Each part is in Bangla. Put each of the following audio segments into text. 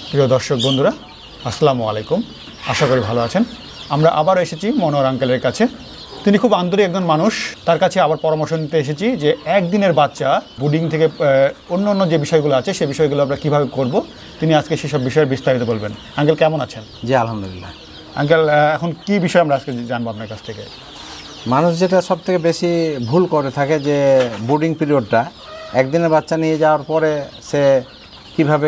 প্রিয় দর্শক বন্ধুরা, আসসালামু আলাইকুম। আশা করি ভালো আছেন। আমরা আবার এসেছি মনোহর আঙ্কেলের কাছে। তিনি খুব আন্তরিক একজন মানুষ। তার কাছে আবার পরামর্শ নিতে এসেছি যে একদিনের বাচ্চা বুডিং থেকে অন্য যে বিষয়গুলো আছে সেই বিষয়গুলো আমরা কীভাবে করব। তিনি আজকে সেসব বিষয়ে বিস্তারিত বলবেন। আঙ্কেল কেমন আছেন? জি আলহামদুলিল্লাহ। আঙ্কেল, এখন কি বিষয় আমরা আজকে জানবো আপনার কাছ থেকে? মানুষ যেটা সবথেকে বেশি ভুল করে থাকে যে বোর্ডিং পিরিয়ডটা একদিনের বাচ্চা নিয়ে যাওয়ার পরে সে কিভাবে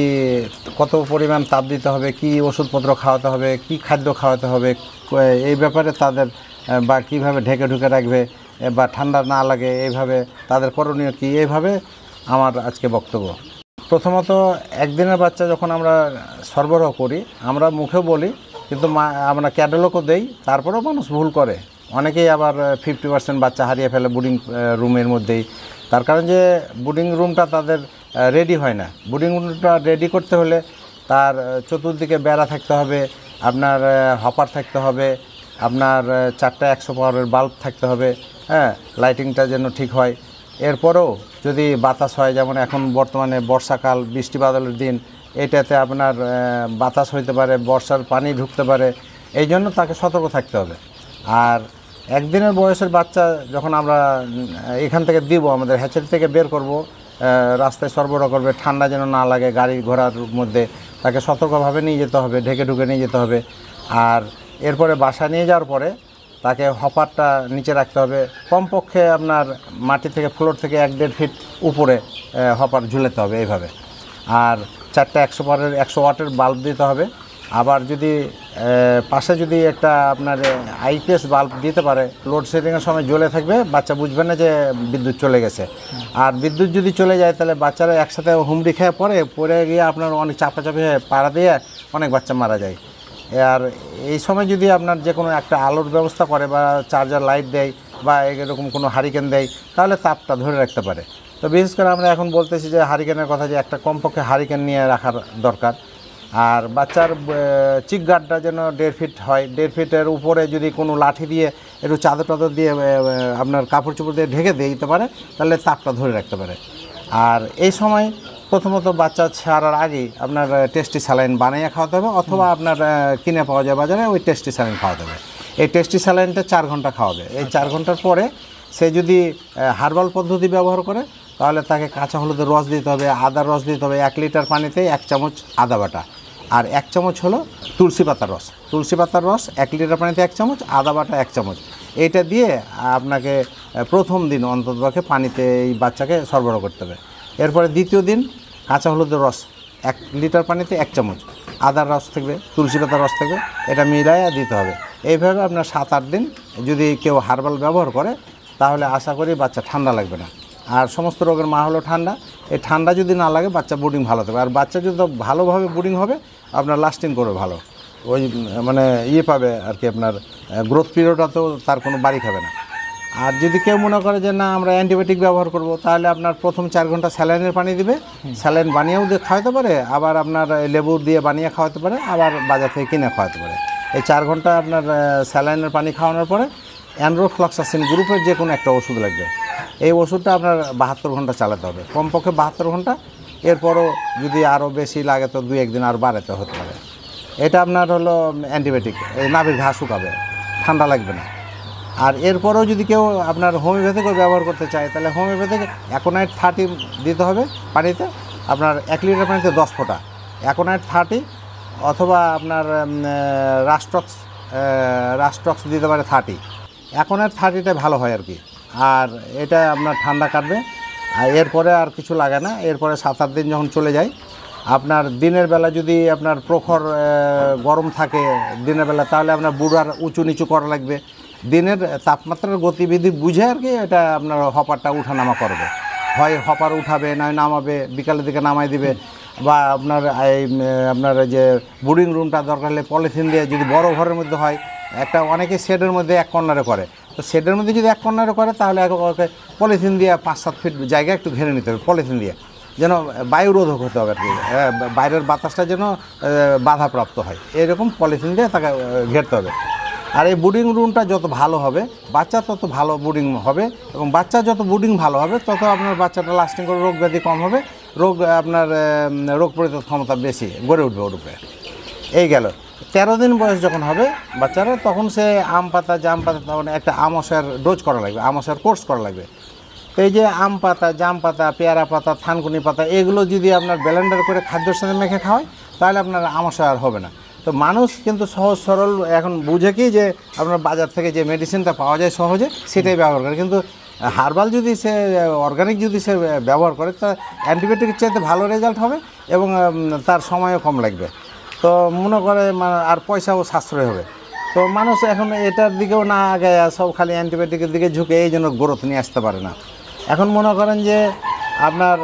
কত পরিমাণ তাপ দিতে হবে, কি ওষুধপত্র খাওয়াতে হবে, কি খাদ্য খাওয়াতে হবে, এই ব্যাপারে তাদের বা কিভাবে ঢেকে ঢুকে রাখবে বা ঠান্ডা না লাগে এইভাবে তাদের করণীয় কী, এইভাবে আমার আজকে বক্তব্য। প্রথমত একদিনের বাচ্চা যখন আমরা সরবরাহ করি আমরা মুখেও বলি, কিন্তু আমরা ক্যাটালগও দেই, তারপরেও মানুষ ভুল করে। অনেকেই আবার 50% বাচ্চা হারিয়ে ফেলে বুডিং রুমের মধ্যেই। তার কারণ যে বুডিং রুমটা তাদের রেডি হয় না। বুডিং রুমটা রেডি করতে হলে তার চতুর্দিকে বেড়া থাকতে হবে, আপনার হপার থাকতে হবে, আপনার 4টা 100 পাওয়ারের বাল্ব থাকতে হবে, হ্যাঁ, লাইটিংটা যেন ঠিক হয়। এরপরেও যদি বাতাস হয়, যেমন এখন বর্তমানে বর্ষাকাল, বৃষ্টি বাদলের দিন, এটাতে আপনার বাতাস হইতে পারে, বর্ষার পানি ঢুকতে পারে, এই জন্য তাকে সতর্ক থাকতে হবে। আর একদিনের বয়সের বাচ্চা যখন আমরা এখান থেকে দিব, আমাদের হ্যাচারি থেকে বের করব, রাস্তায় সরবরাহ করবে, ঠান্ডা যেন না লাগে গাড়ি ঘোড়ার মধ্যে, তাকে সতর্কভাবে নিয়ে যেতে হবে, ঢেকে ঢুকে নিয়ে যেতে হবে। আর এরপরে বাসা নিয়ে যাওয়ার পরে তাকে হপারটা নিচে রাখতে হবে, কমপক্ষে আপনার মাটি থেকে ফ্লোর থেকে 1-1.5 ফিট উপরে হপার ঝুলাতে হবে এইভাবে। আর 4টা 100 পাওয়ারের 100 ওয়াটের বাল্ব দিতে হবে। আবার যদি পাশে যদি একটা আপনার আইপিএস বাল্ব দিতে পারে, লোডশেডিংয়ের সময় জ্বলে থাকবে, বাচ্চা বুঝবে না যে বিদ্যুৎ চলে গেছে। আর বিদ্যুৎ যদি চলে যায় তাহলে বাচ্চারা একসাথে হুমড়ি খেয়ে পড়ে গিয়ে আপনার অনেক চাপাচাপি হয়ে পাড়া দিয়ে অনেক বাচ্চা মারা যায়। আর এই সময় যদি আপনার যে কোনো একটা আলোর ব্যবস্থা করে বা চার্জার লাইট দেয় বা এরকম কোনো হারিকেন দেয়, তাহলে তাপটা ধরে রাখতে পারে। তো বিশেষ করে আমরা এখন বলতেছি যে হারিকেনের কথা, যে একটা কমপক্ষে হারিকেন নিয়ে রাখার দরকার। আর বাচ্চার চিক গার্ডটা যেন 1.5 ফিট হয়। 1.5 ফিটের উপরে যদি কোনো লাঠি দিয়ে একটু চাদর টাদর দিয়ে আপনার কাপড় চোপড় দিয়ে ঢেকে দিতে পারে, তাহলে তাপটা ধরে রাখতে পারে। আর এই সময় প্রথমত বাচ্চা ছাড়ার আগেই আপনার টেস্টি স্যালাইন বানিয়ে খাওয়াতে হবে, অথবা আপনার কিনে পাওয়া যায় বাজারে, ওই টেস্টি স্যালাইন খাওয়াতে হবে। এই টেস্টি স্যালাইনটা 4 ঘন্টা খাওয়াবে। এই 4 ঘন্টার পরে সে যদি হার্বাল পদ্ধতি ব্যবহার করে, তাহলে তাকে কাঁচা হলুদের রস দিতে হবে, আদার রস দিতে হবে। 1 লিটার পানিতে 1 চামচ আদা বাটা, আর 1 চামচ হলো তুলসী পাতার রস। তুলসী পাতার রস 1 লিটার পানিতে 1 চামচ, আদা বাটা 1 চামচ। এইটা দিয়ে আপনাকে প্রথম দিন অন্ততপক্ষে পানিতে এই বাচ্চাকে সরবরাহ করতে হবে। এরপরে দ্বিতীয় দিন কাঁচা হলুদের রস 1 লিটার পানিতে 1 চামচ, আদার রস থাকবে, তুলসী পাতার রস থাকবে, এটা মিলাইয়া দিতে হবে। এইভাবে আপনার 7-8 দিন যদি কেউ হার্বাল ব্যবহার করে, তাহলে আশা করি বাচ্চা ঠান্ডা লাগবে না। আর সমস্ত রোগের মা হলো ঠান্ডা। এই ঠান্ডা যদি না লাগে, বাচ্চা বুডিং ভালো থাকবে। আর বাচ্চা যদি ভালোভাবে বুডিং হবে, আপনার লাস্টিং করবে ভালো, ওই মানে পাবে আর কি, আপনার গ্রোথ পিরিয়ডটাতেও তার কোনো বাড়ি খাবে না। আর যদি কেউ মনে করে যে না আমরা অ্যান্টিবায়োটিক ব্যবহার করব, তাহলে আপনার প্রথম 4 ঘন্টা স্যালাইনের পানি দিবে। স্যালাইন বানিয়েও খাওয়াতে পারে, আবার আপনার লেবু দিয়ে বানিয়ে খাওয়াতে পারে, আবার বাজার থেকে কিনে খাওয়াতে পারে। এই 4 ঘন্টা আপনার স্যালাইনের পানি খাওয়ানোর পরে অ্যান্ড্রোফ্লক্সাসিন গ্রুপের যে কোনো একটা ওষুধ লাগবে। এই ওষুধটা আপনার 72 ঘন্টা চালাতে হবে, কমপক্ষে 72 ঘন্টা। এরপরও যদি আরও বেশি লাগে তো 2-1 দিন আর বাড়াতে হতে পারে। এটা আপনার হলো অ্যান্টিবায়োটিক, এই নাভির ঘা শুকাবে, ঠান্ডা লাগবে না। আর এরপরেও যদি কেউ আপনার হোমিওপ্যাথিকও ব্যবহার করতে চায়, তাহলে হোমিওপ্যাথিক অ্যাকোনাইট 30 দিতে হবে পানিতে। আপনার 1 লিটার পানিতে 10 ফোঁটা অ্যাকোনাইট 30, অথবা আপনার রাস্টক্স দিতে পারে 30। অ্যাকোনাইট 30টা ভালো হয় আর কি। আর এটা আপনার ঠান্ডা কাটবে। আর এরপরে আর কিছু লাগে না। এরপরে 7-8 দিন যখন চলে যায়, আপনার দিনের বেলা যদি আপনার প্রখর গরম থাকে দিনের বেলা, তাহলে আপনার বুড়ার উঁচু নিচু করা লাগবে। দিনের তাপমাত্রার গতিবিধি বুঝে আর কি এটা আপনার হপারটা উঠানামা করবে। হয় হপার উঠাবে, নয় নামাবে, বিকালের দিকে নামাই দিবে। বা আপনার যে বুডিং রুমটা দরকার হলে পলিথিন দিয়ে, যদি বড় ঘরের মধ্যে হয়, একটা অনেকে শেডের মধ্যে 1 কর্নারে করে, তো শেডের মধ্যে যদি 1 কর্নারে করে, তাহলে পলিথিন দিয়ে 5-7 ফিট জায়গা একটু ঘেরে নিতে হবে পলিথিন দিয়ে, যেন বায়ুরোধক হতে হবে আর কি, বাইরের বাতাসটা যেন বাধাপ্রাপ্ত হয়, এরকম পলিথিন দিয়ে তাকে ঘেরতে হবে। আর এই বুডিং রুমটা যত ভালো হবে, বাচ্চা তত ভালো বুডিং হবে, এবং বাচ্চা যত বুডিং ভালো হবে, তত আপনার বাচ্চাটা লাস্টিং করে রোগ ব্যাধি কম হবে, আপনার রোগ প্রতিরোধ ক্ষমতা বেশি গড়ে উঠবে ওর উপরে। এই গেল 13 দিন বয়স যখন হবে বাচ্চারা, তখন সে আম পাতা জাম পাতা, তখন একটা আমশার ডোজ করা লাগবে, আমশার কোর্স করা লাগবে। তো এই যে আম পাতা, জাম পাতা, পেয়ারা পাতা, থানকুনি পাতা, এগুলো যদি আপনার ব্লেন্ডার করে খাদ্যের সাথে মেখে খাওয়ায় তাহলে আপনার আমশা আর হবে না। তো মানুষ কিন্তু সহজ সরল এখন বুঝে কি যে আপনার বাজার থেকে যে মেডিসিনটা পাওয়া যায় সহজে সেটাই ব্যবহার করে, কিন্তু হার্বাল যদি সে অর্গানিক যদি সে ব্যবহার করে তা অ্যান্টিবায়োটিকের চাইতে ভালো রেজাল্ট হবে এবং তার সময়ও কম লাগবে। তো মনে করে আর পয়সাও সাশ্রয় হবে। তো মানুষ এখন এটার দিকেও না আগে সব খালি অ্যান্টিবায়োটিকের দিকে ঝুঁকে এই জন্য গ্রোথ নিয়ে আসতে পারে না। এখন মনে করেন যে আপনার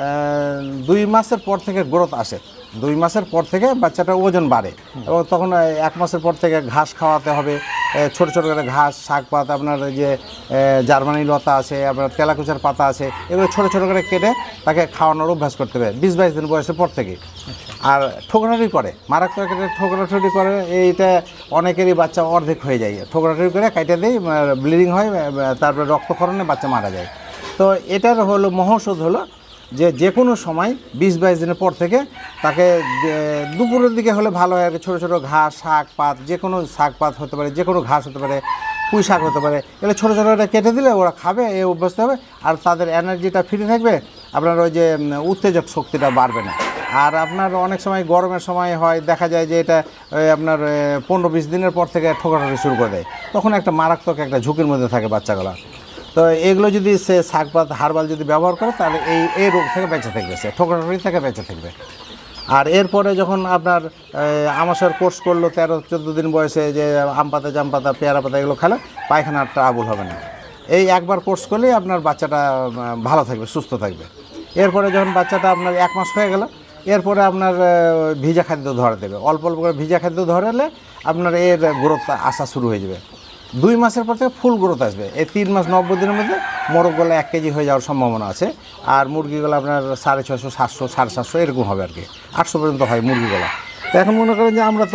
2 মাসের পর থেকে গ্রোথ আসে, 2 মাসের পর থেকে বাচ্চাটার ওজন বাড়ে এবং তখন 1 মাসের পর থেকে ঘাস খাওয়াতে হবে, ছোট ছোট করে ঘাস, শাক পাতা, আপনার যে জার্মানি লতা আছে, আপনার তেলাকুচার পাতা আছে, এগুলো ছোট ছোট করে কেটে তাকে খাওয়ানোর অভ্যাস করতে হবে 20-22 দিন বয়সের পর থেকে। আর ঠোকরাঠুরি করে, মারাত্মক ঠোকরাঠুরি করে, এইটা অনেকেরই বাচ্চা অর্ধেক হয়ে যায়, ঠোকরাঠুরি করে কাইটে দেয়, ব্লিডিং হয়, তারপরে রক্তক্ষরণে বাচ্চা মারা যায়। তো এটার হলো মহৌষধ হলো যে কোনো সময় 20-22 দিনের পর থেকে তাকে দুপুরের দিকে হলে ভালো হয় আর কি, ছোটো ছোটো ঘাস, শাক পাত, যে কোনো শাক পাত হতে পারে, যে কোনো ঘাস হতে পারে, পুঁই শাক হতে পারে, এগুলো ছোটো ছোটো করে কেটে দিলে ওরা খাবে, এই অভ্যস্ত হবে আর তাদের এনার্জিটা ফ্রি থাকবে, আপনার ওই যে উত্তেজক শক্তিটা বাড়বে না। আর আপনার অনেক সময় গরমের সময় হয় দেখা যায় যে এটা আপনার 15-20 দিনের পর থেকে ঠোকরাঠুরি শুরু করে দেয়, তখন একটা মারাত্মক একটা ঝুঁকির মধ্যে থাকে বাচ্চাগুলো। তো এগুলো যদি সে শাকপাত হার্বাল যদি ব্যবহার করে তাহলে এই রোগ থেকে বেঁচে থাকবে, সে ঠোকরাঠুরি থেকে বেঁচে থাকবে। আর এরপরে যখন আপনার আমাশার কোর্স করলো 13-14 দিন বয়সে, যে আম পাতা, জাম পাতা, পেয়ারা পাতা এগুলো খেলে পায়খানার ট্রাবল হবে না। এই একবার কোর্স করলেই আপনার বাচ্চাটা ভালো থাকবে, সুস্থ থাকবে। এরপরে যখন বাচ্চাটা আপনার 1 মাস হয়ে গেল, এরপরে আপনার ভিজা খাদ্য ধরা দেবে, অল্প অল্প করে ভিজা খাদ্য ধরালে আপনার এর গ্রোথ আসা শুরু হয়ে যাবে। 2 মাসের পর থেকে ফুল গ্রোথ আসবে। এই 3 মাস 90 দিনের মধ্যে মোরগগুলো 1 কেজি হয়ে যাওয়ার সম্ভাবনা আছে, আর মুরগিগুলো আপনার 650, 700, 750 এরকম হবে আর কি, 800 পর্যন্ত হয় মুরগিগুলো। তো এখন মনে করেন যে আমরা তো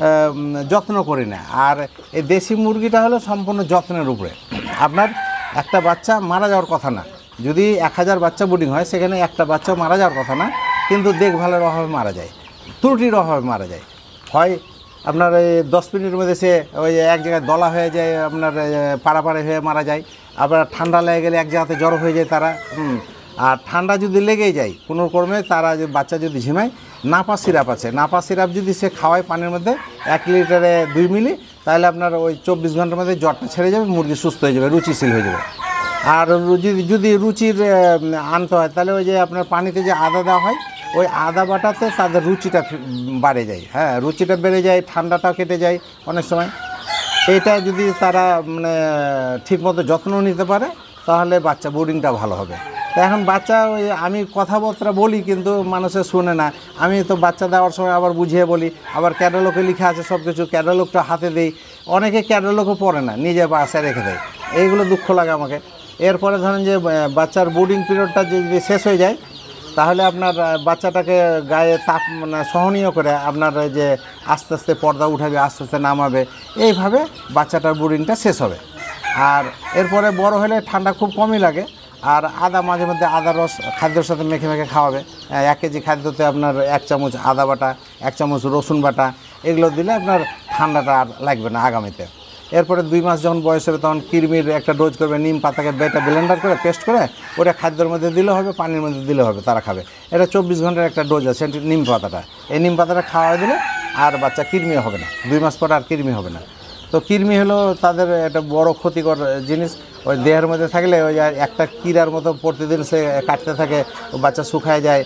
যত্ন করি না, আর এই দেশি মুরগিটা হলো সম্পূর্ণ যত্নের উপরে। আপনার একটা বাচ্চা মারা যাওয়ার কথা না, যদি 1000 বাচ্চা ব্রিডিং হয় সেখানে একটা বাচ্চাও মারা যাওয়ার কথা না, কিন্তু দেখভালের অভাবে মারা যায়, ত্রুটির অভাবে মারা যায়। হয় আপনার এই 10 মিনিটের মধ্যে সে ওই এক জায়গায় দলা হয়ে যায়, আপনার পাড়াপাড়ি হয়ে মারা যায়। আবার ঠান্ডা লেগে গেলে এক জায়গাতে জ্বর হয়ে যায় তারা। আর ঠান্ডা যদি লেগেই যায় কোনো কর্মে, তারা যে বাচ্চা যদি ঝিমায়, নাপা সিরাপ আছে, নাপা সিরাপ যদি সে খাওয়ায় পানির মধ্যে 1 লিটারে 2 মিলি, তাহলে আপনার ওই 24 ঘন্টার মধ্যে জ্বরটা ছেড়ে যাবে, মুরগি সুস্থ হয়ে যাবে, রুচিশীল হয়ে যাবে। আর যদি রুচির আনতে হয় তাহলে ওই যে আপনার পানিতে যে আদা দেওয়া হয়, ওই আদা বাটাতে তাদের রুচিটা বাড়ে যায়, হ্যাঁ রুচিটা বেড়ে যায়, ঠান্ডাটাও কেটে যায় অনেক সময়। এইটা যদি তারা মানে ঠিকমতো যত্ন নিতে পারে তাহলে বাচ্চা বোর্ডিংটা ভালো হবে। তো এখন বাচ্চা ওই আমি কথাবার্তা বলি কিন্তু মানুষে শুনে না, আমি তো বাচ্চা দেওয়ার সময় আবার বুঝিয়ে বলি, আবার ক্যাটালগে লেখা আছে সব কিছু, ক্যাটালগটা হাতে দেই, অনেকে ক্যাটালগও পড়ে না, নিজে বাসায় রেখে দেয়, এইগুলো দুঃখ লাগে আমাকে। এরপরে ধরেন যে বাচ্চার বোর্ডিং পিরিয়ডটা যদি শেষ হয়ে যায় তাহলে আপনার বাচ্চাটাকে গায়ে তাপ মানে সহনীয় করে আপনার যে আস্তে আস্তে পর্দা উঠাবে, আস্তে আস্তে নামাবে, এইভাবে বাচ্চাটার বোর্ডিংটা শেষ হবে। আর এরপরে বড় হলে ঠান্ডা খুব কমই লাগে, আর আদা মাঝে মধ্যে আদা রস খাদ্যের সাথে মেখে মেখে খাওয়াবে। 1 কেজি খাদ্যতে আপনার 1 চামচ আদা বাটা, 1 চামচ রসুন বাটা, এগুলো দিলে আপনার ঠান্ডাটা আর লাগবে না আগামীতে। এরপরে 2 মাস যখন বয়স হবে তখন কৃমির একটা ডোজ করবে, নিম পাতাকে বেটা ব্লেন্ডার করে পেস্ট করে ওটা খাদ্যের মধ্যে দিলে হবে, পানির মধ্যে দিলে হবে, তারা খাবে। এটা 24 ঘন্টার একটা ডোজ আছে নিম পাতাটা, এই নিম পাতাটা খাওয়া দিলে আর বাচ্চা কৃমি হবে না, 2 মাস পর আর কৃমি হবে না। তো কৃমি হলো তাদের একটা বড় ক্ষতিকর জিনিস, ওই দেহের মধ্যে থাকলে ওই একটা কীড়ার মতো প্রতিদিন সে কাটতে থাকে, বাচ্চা শুকায় যায়,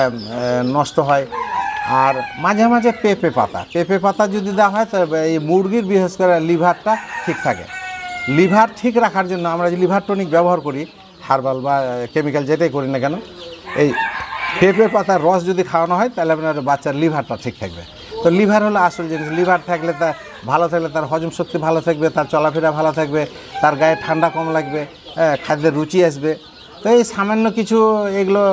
নষ্ট হয়। আর মাঝে মাঝে পেঁপে পাতা যদি দেওয়া হয় তবে এই মুরগির বিশেষ করে লিভারটা ঠিক থাকে। লিভার ঠিক রাখার জন্য আমরা যে লিভার টনিক ব্যবহার করি, হার্বাল বা কেমিক্যাল যেটাই করি না কেন, এই পেঁপে পাতার রস যদি খাওয়ানো হয় তাহলে আপনার বাচ্চার লিভারটা ঠিক থাকবে। তো লিভার হলো আসল জিনিস, লিভার থাকলে তা ভালো থাকলে তার হজম শক্তি ভালো থাকবে, তার চলাফেরা ভালো থাকবে, তার গায়ে ঠান্ডা কম লাগবে, খাদ্যের রুচি আসবে। তো এই সামান্য কিছু এগুলো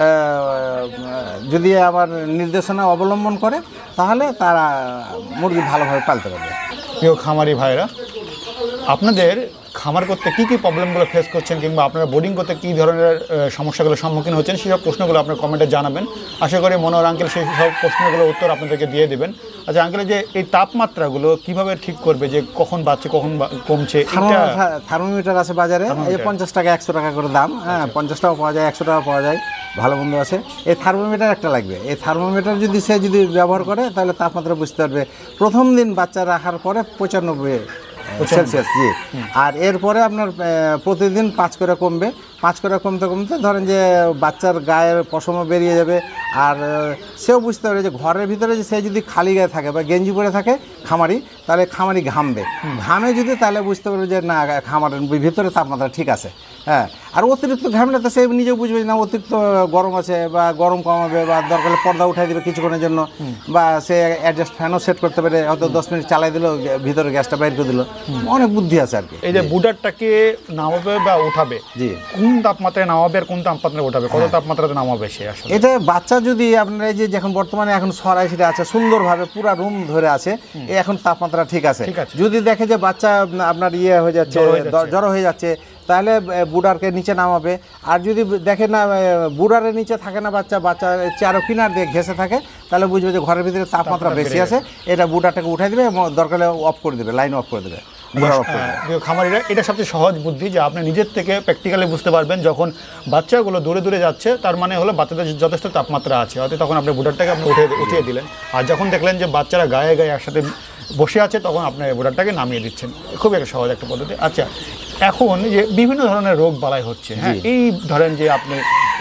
যদি আবার নির্দেশনা অবলম্বন করে তাহলে তারা মুরগি ভালোভাবে পালতে পারবে। প্রিয় খামারি ভাইরা, আপনাদের খামার করতে কী কী প্রবলেমগুলো ফেস করছেন কিংবা আপনারা বোর্ডিং করতে কী ধরনের সমস্যাগুলোর সম্মুখীন হচ্ছেন সেসব প্রশ্নগুলো আপনার কমেন্টে জানাবেন। আশা করি মনোহর আঙ্কেল সেই সব প্রশ্নগুলোর উত্তর আপনাদেরকে দিয়ে দেবেন। আচ্ছা আঙ্কেল, যে এই তাপমাত্রাগুলো কিভাবে ঠিক করবে, যে কখন বাড়ছে কখন কমছে? থার্মোমিটার আছে বাজারে, এই 50 টাকা 100 টাকা করে দাম। হ্যাঁ, 50 টাকা পাওয়া যায়, 100 টাকা পাওয়া যায়, ভালো মন্দ আছে। এই থার্মোমিটার একটা লাগবে। এই থার্মোমিটার যদি সে ব্যবহার করে তাহলে তাপমাত্রা বুঝতে পারবে। প্রথম দিন বাচ্চা রাখার পরে 95 সেলসিয়াস, জি। আর এরপরে আপনার প্রতিদিন 5 করে কমবে। 5 করে কমতে কমতে ধরেন যে বাচ্চার গায়ের পশমও বেরিয়ে যাবে। আর সেও বুঝতে পারবে যে ঘরের ভিতরে যে সে যদি খালি গায়ে থাকে বা গেঞ্জি পরে থাকে খামারি, তাহলে খামারি ঘামবে। ঘামে যদি, তাহলে বুঝতে পারবে যে না, খামারের ভিতরে তাপমাত্রা ঠিক আছে। হ্যাঁ, আর অতিরিক্ত ঘামলে তো সে নিজেও বুঝবে না অতিরিক্ত গরম আছে, বা গরম কমাবে, বা দরকার হলে পর্দা উঠাই দেবে কিছুক্ষণের জন্য, বা সে অ্যাডজাস্ট ফ্যানও সেট করতে পারে, হয়তো 10 মিনিট চালাই দিল, ভিতরে গ্যাসটা বাইর করে দিল। অনেক বুদ্ধি আছে আর কি। এই যে বুডারটাকে নামাবে বা উঠাবে, জি, কোন তাপমাত্রায় নামাবে আর কোন তাপমাত্রায় উঠাবে, কত তাপমাত্রাতে নামাবে সে আসলে? এটা বাচ্চা যদি আপনার এই যে যখন বর্তমানে এখন সরাই সেটা আছে, সুন্দরভাবে পুরা রুম ধরে আছে, এখন তাপমাত্রা ঠিক আছে। যদি দেখে যে বাচ্চা আপনার ইয়ে হয়ে যাচ্ছে, জ্বর হয়ে যাচ্ছে, তাহলে বুডারকে নিচে নামাবে। আর যদি দেখে না বুডারের নিচে থাকে না বাচ্চা, চারো কিনার দিয়ে ঘেসে থাকে, তাহলে বুঝবে যে ঘরের ভিতরে তাপমাত্রা বেশি আছে, এটা বুডারটাকে উঠাই দেবে এবং দরকার হলে অফ করে দেবে, লাইন অফ করে দেবে। খামারিরা এটা সবচেয়ে সহজ বুদ্ধি, যে আপনি নিজের থেকে প্র্যাকটিক্যালি বুঝতে পারবেন যখন বাচ্চাগুলো দূরে দূরে যাচ্ছে, তার মানে হলো বাচ্চাদের যথেষ্ট তাপমাত্রা আছে, হয়তো তখন আপনি বুডারটাকে আপনি উঠিয়ে দিলেন। আর যখন দেখলেন যে বাচ্চারা গায়ে গায়ে একসাথে বসে আছে, তখন আপনি বুডারটাকে নামিয়ে দিচ্ছেন। খুব একটা সহজ একটা পদ্ধতি। আচ্ছা, এখন যে বিভিন্ন ধরনের রোগ বালাই হচ্ছে, হ্যাঁ, এই ধরেন যে আপনি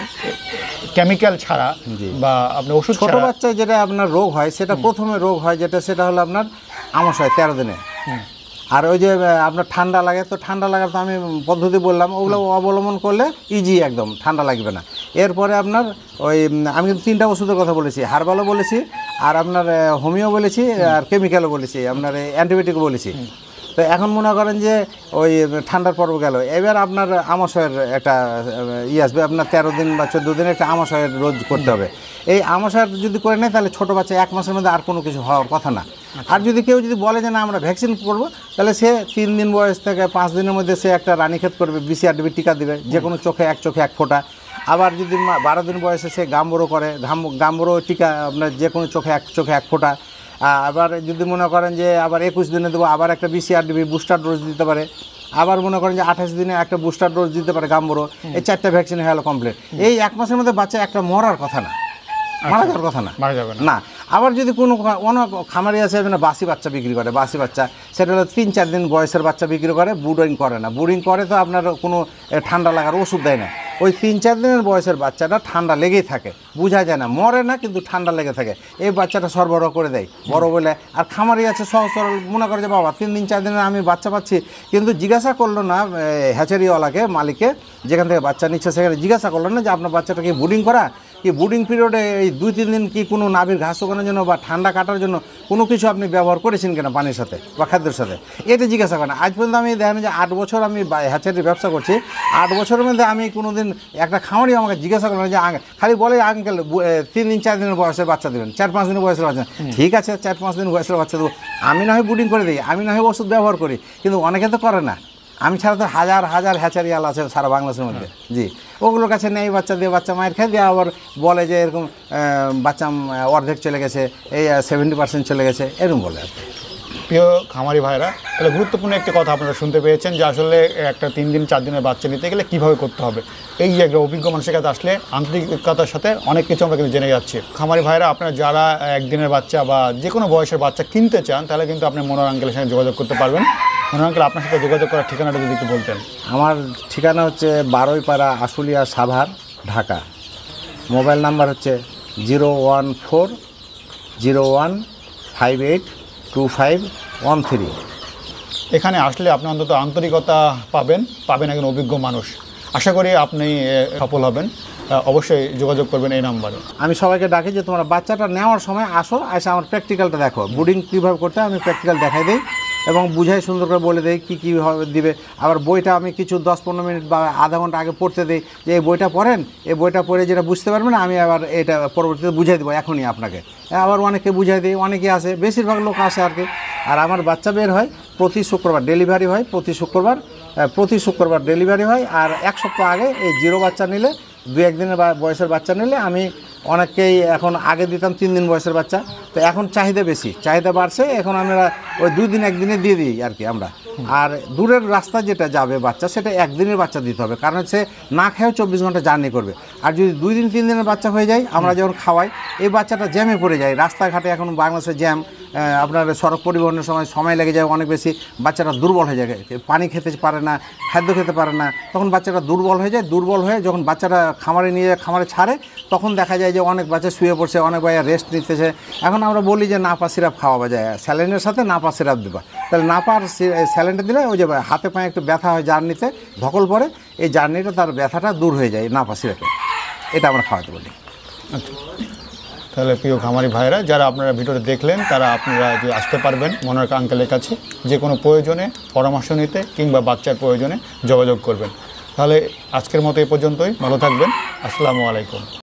কেমিক্যাল ছাড়া বা আপনি ওষুধ ছাড়া, ছোট বাচ্চায় যেটা আপনার রোগ হয়, সেটা প্রথমে রোগ হয় সেটা হলো আপনার আমাশয় 13 দিনে। আর ওই যে আপনার ঠান্ডা লাগে, তো ঠান্ডা লাগার তো আমি পদ্ধতি বললাম, ওগুলো অবলম্বন করলে ইজি, একদম ঠান্ডা লাগবে না। এরপরে আপনার ওই আমি কিন্তু 3টা ওষুধের কথা বলেছি, হার্বালও বলেছি, আর আপনার হোমিও বলেছি, আর কেমিক্যালও বলেছি, আপনার অ্যান্টিবায়োটিকও বলেছি। তো এখন মনে করেন যে ওই ঠান্ডার পর্ব গেল, এবার আপনার আমাশয়ের একটা আসবে, আপনার 13 দিন বা 14 দিন একটা আমাশয়ের রোজ করতে হবে। এই আমাশয়ের যদি করে নেয়, তাহলে ছোটো বাচ্চা 1 মাসের মধ্যে আর কোনো কিছু হওয়ার কথা না। আর যদি কেউ বলে যে না আমরা ভ্যাকসিন করবো, তাহলে সে 3 দিন বয়স থেকে 5 দিনের মধ্যে সে একটা রানীক্ষেত করবে, BCRDB টিকা দেবে, যে কোনো চোখে এক ফোঁটা। আবার যদি 12 দিন বয়সে সে গাম্বরো করে, গাম্বরো টিকা আপনার যে কোনো চোখে এক ফোঁটা। আবার যদি মনে করেন যে আবার 21 দিনে দেবো, আবার একটা BCRDB বুস্টার ডোজ দিতে পারে। আবার মনে করেন যে 28 দিনে একটা বুস্টার ডোজ দিতে পারে গাম্বরো। এই 4টা ভ্যাকসিন হয়ে গেল কমপ্লিট। এই 1 মাসের মধ্যে বাচ্চা একটা মরার কথা না, মারা যাওয়ার কথা না, না। আবার যদি কোনো খামারি আছে না, বাসি বাচ্চা বিক্রি করে, বাসি বাচ্চা, সেটা হলো 3-4 দিন বয়সের বাচ্চা বিক্রি করে, বুডিং করে না। বুডিং করে তো আপনার কোনো ঠান্ডা লাগার ওষুধ দেয় না। ওই 3-4 দিনের বয়সের বাচ্চাটা ঠান্ডা লেগেই থাকে, বোঝা যায় না, মরে না, কিন্তু ঠান্ডা লেগে থাকে। এই বাচ্চাটা সরবরাহ করে দেয় বড় বলে। আর খামারি আছে সহজ সরল, মনে করে যে বাবা 3 দিন 4 দিনে আমি বাচ্চা পাচ্ছি, কিন্তু জিজ্ঞাসা করলো না হ্যাচারিওয়ালাকে, মালিককে, যেখান থেকে বাচ্চা নিচ্ছে সেখানে জিজ্ঞাসা করলো না যে আপনার বাচ্চাটা কি বুডিং করা, কি বুডিং পিরিয়ডে এই 2-3 দিন কি কোনো নাভির ঘাস শুকানোর জন্য বা ঠান্ডা কাটার জন্য কোনো কিছু আপনি ব্যবহার করেছেন কিনা পানির সাথে বা খাদ্যের সাথে, এটা জিজ্ঞাসা করে না। আজ পর্যন্ত আমি দেখেন যে 8 বছর আমি হ্যাচারির ব্যবসা করছি, 8 বছরের মধ্যে আমি কোনো দিন একটা খামারি আমাকে জিজ্ঞাসা করলাম যে খালি বলে আঙ্কেল 3 দিন 4 দিনের বয়সের বাচ্চা দেবেন, 4-5 দিনের বয়সের বাচ্চা, ঠিক আছে 4-5 দিন বয়সের বাচ্চা দেবো, আমি না হয় বুডিং করে দিই, আমি না হয় ওষুধ ব্যবহার করি, কিন্তু অনেকে তো করে না। আমি ছাড়া তো হাজার হাজার হ্যাচারিয়াল আছে সারা বাংলাদেশের মধ্যে, জি। ওগুলোর কাছে নেই বাচ্চা দিয়ে, বাচ্চা মায়ের খেয়ে দিয়ে আবার বলে যে এরকম বাচ্চা অর্ধেক চলে গেছে, এই 70% চলে গেছে, এরকম বলে আর কি। প্রিয় খামারি ভাইরা, তাহলে গুরুত্বপূর্ণ একটি কথা আপনারা শুনতে পেয়েছেন যে আসলে একটা 3 দিন 4 দিনের বাচ্চা নিতে গেলে কীভাবে করতে হবে। এই যে একটা অভিজ্ঞ মানুষের কাছে আসলে আন্তরিকতার সাথে অনেক কিছু আমরা কিন্তু জেনে যাচ্ছি। খামারি ভাইরা, আপনারা যারা 1 দিনের বাচ্চা বা যে কোনো বয়সের বাচ্চা কিনতে চান, তাহলে কিন্তু আপনি মনোহর আঙ্কেলের সঙ্গে যোগাযোগ করতে পারবেন। মনোহর আঙ্কেল, আপনার সাথে যোগাযোগ করার ঠিকানাটা যদি একটু বলতেন। আমার ঠিকানা হচ্ছে বারোইপাড়া, আশুলিয়া, সাভার, ঢাকা। মোবাইল নাম্বার হচ্ছে 01401582513। এখানে আসলে আপনি অন্তত আন্তরিকতা পাবেন একজন অভিজ্ঞ মানুষ। আশা করি আপনি সফল হবেন। অবশ্যই যোগাযোগ করবেন এই নাম্বারে। আমি সবাইকে ডাকি যে তোমরা বাচ্চাটা নেওয়ার সময় এসে আমার প্র্যাকটিক্যালটা দেখো, বুডিং কীভাবে করতে হয় আমি প্র্যাকটিক্যাল দেখাই দিই এবং বুঝাই সুন্দর করে বলে দেই কী দিবে। আবার বইটা আমি কিছু 10-15 মিনিট বা আধা ঘন্টা আগে পড়তে দিই যে এই বইটা পড়েন, এই বইটা পড়ে যেটা বুঝতে পারবেন আমি আবার এটা পরবর্তীতে বুঝাই দেবো এখনই আপনাকে। আবার অনেকে বুঝাই দিই, অনেকে আসে, বেশিরভাগ লোক আসে আর কি। আর আমার বাচ্চা বের হয় প্রতি শুক্রবার, ডেলিভারি হয় প্রতি শুক্রবার ডেলিভারি হয়। আর 1 সপ্তাহ আগে এই জিরো বাচ্চা নিলে, 2-1 দিনের বয়সের বাচ্চা নিলে আমি অনেককেই এখন আগে দিতাম 3 দিন বয়সের বাচ্চা, তো এখন চাহিদা বেশি, চাহিদা বাড়ছে, এখন আমরা ওই 2 দিন 1 দিনে দিয়ে দিই আর কি আমরা। আর দূরের রাস্তা যেটা যাবে বাচ্চা, সেটা 1 দিনের বাচ্চা দিতে হবে, কারণ হচ্ছে না খেয়েও 24 ঘন্টা জার্নি করবে। আর যদি 2 দিন 3 দিনের বাচ্চা হয়ে যায়, আমরা যখন খাওয়াই এই বাচ্চাটা জ্যামে পড়ে যায় রাস্তাঘাটে। এখন বাংলাদেশে জ্যাম, আপনার সড়ক পরিবহনের সময় লেগে যায় অনেক বেশি, বাচ্চাটা দুর্বল হয়ে যায়, পানি খেতে পারে না, খাদ্য খেতে পারে না, তখন বাচ্চাটা দুর্বল হয়ে যায়। দুর্বল হয়ে যখন বাচ্চাটা খামারে নিয়ে খামারে ছাড়ে, তখন দেখা যায় যে অনেক বাচ্চা শুয়ে পড়ছে, অনেক বাচ্চা রেস্ট নিতেছে। এখন আমরা বলি যে নাপা সিরাপ খাওয়াবা যায়, স্যালাইনের সাথে নাপা সিরাপ দেবা, তাহলে নাপার স্যালাইনটা দিলে ওই যে হাতে পায়ে একটু ব্যথা হয়, জার্নিতে ধকল পড়ে, এই জার্নিটা তার ব্যথাটা দূর হয়ে যায় নাপা সিরাপে, এটা আমরা খাওয়াতে বলি। আচ্ছা, তাহলে প্রিয় খামারি ভাইরা, যারা আপনারা ভিডিওটা দেখলেন, তারা আপনারা যে আসতে পারবেন মনোয়ার আঙ্কেলের কাছে, যে কোনো প্রয়োজনে পরামর্শ নিতে কিংবা বাচ্চার প্রয়োজনে যোগাযোগ করবেন। তাহলে আজকের মতো এই পর্যন্তই, ভালো থাকবেন, আসসালামু আলাইকুম।